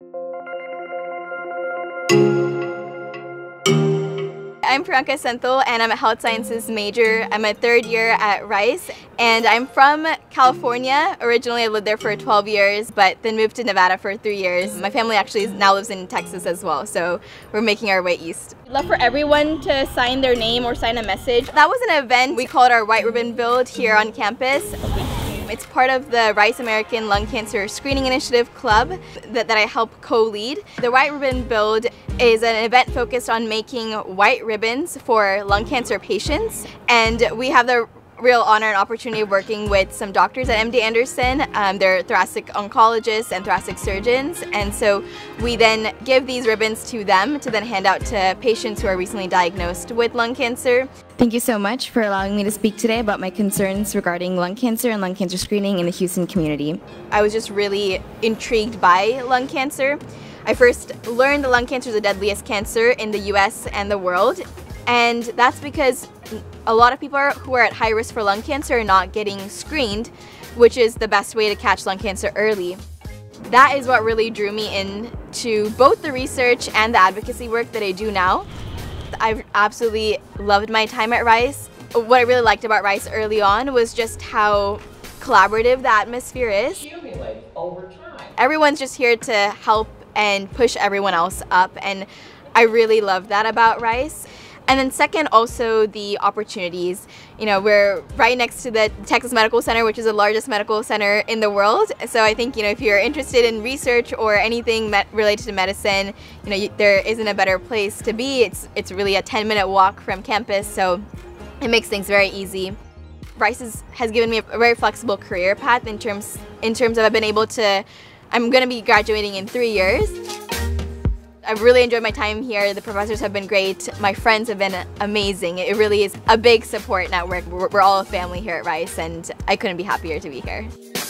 I'm Priyanka Senthil and I'm a health sciences major. I'm a third year at Rice and I'm from California. Originally I lived there for 12 years but then moved to Nevada for 3 years. My family actually now lives in Texas as well, so we're making our way east. We'd love for everyone to sign their name or sign a message. That was an event we called our White Ribbon Build here on campus. It's part of the Rice American Lung Cancer Screening Initiative Club that I help co-lead. The White Ribbon Build is an event focused on making white ribbons for lung cancer patients, and we have the real honor and opportunity of working with some doctors at MD Anderson. They're thoracic oncologists and thoracic surgeons, and so we then give these ribbons to them to then hand out to patients who are recently diagnosed with lung cancer. Thank you so much for allowing me to speak today about my concerns regarding lung cancer and lung cancer screening in the Houston community. I was just really intrigued by lung cancer. I first learned that lung cancer is the deadliest cancer in the US and the world, and that's because a lot of people who are at high risk for lung cancer are not getting screened, which is the best way to catch lung cancer early. That is what really drew me into both the research and the advocacy work that I do now. I've absolutely loved my time at Rice. What I really liked about Rice early on was just how collaborative the atmosphere is. Everyone's just here to help and push everyone else up, and I really love that about Rice. And then second, also the opportunities. You know, we're right next to the Texas Medical Center, which is the largest medical center in the world. So I think, you know, if you're interested in research or anything related to medicine, you know, there isn't a better place to be. It's really a 10-minute walk from campus, so it makes things very easy. Rice has given me a very flexible career path in terms of I've been able to, I'm going to be graduating in 3 years. I've really enjoyed my time here. The professors have been great. My friends have been amazing. It really is a big support network. We're all a family here at Rice, and I couldn't be happier to be here.